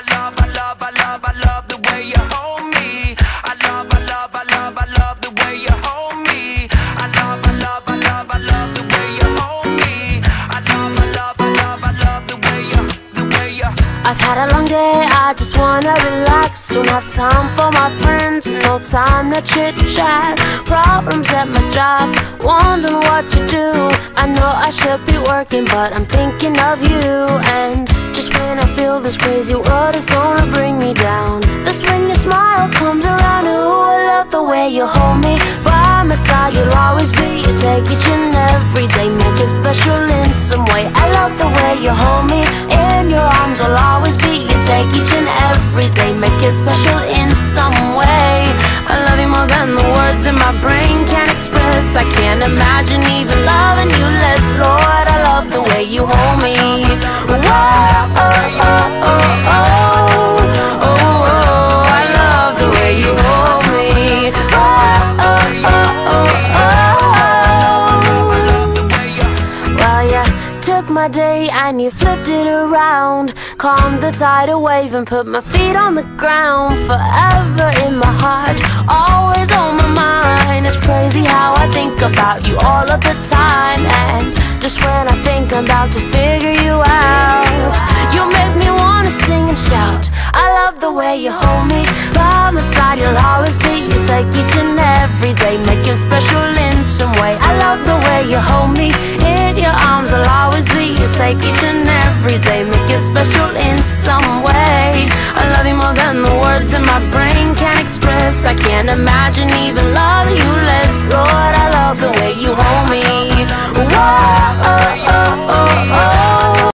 I love the way you hold me. I love the way you hold me. I love the way you hold me. I love the way you. I've had a long day, I just wanna relax. Don't have time for my friends, no time to chit chat. Problems at my job, wondering what to do. I know I should be working, but I'm thinking of you. And just when I feel this crazy world is gonna bring me down, that's when your smile comes around. Ooh, I love the way you hold me. By my side you'll always be. You take each and every day, make it special in some way. I love the way you hold me. In your arms I'll always be. You take each and every day, make it special in some way. I love you more than the words in my brain can express. I can't imagine even loving you less. Lord, I love the way you hold me. Whoa, oh, oh, oh, oh, oh, oh, I love the way you hold me. Oh, oh, oh, oh, oh. Well, you took my day and you flipped it around, calmed the tidal wave and put my feet on the ground. Forever in my heart, always on my mind. It's crazy how I think about you all of the time. And just when I think I'm about to figure you out, you make me wanna sing and shout. I love the way you hold me. By my side you'll always be. You take each and every day, make it special in some way. I love the way you hold me. In your arms I'll always be. You take each and every day, make it special in some way. I love you more than the words in my brain can express. I can't imagine even loving you less. Lord, I love the way you hold me. Whoa, oh, oh, oh, oh.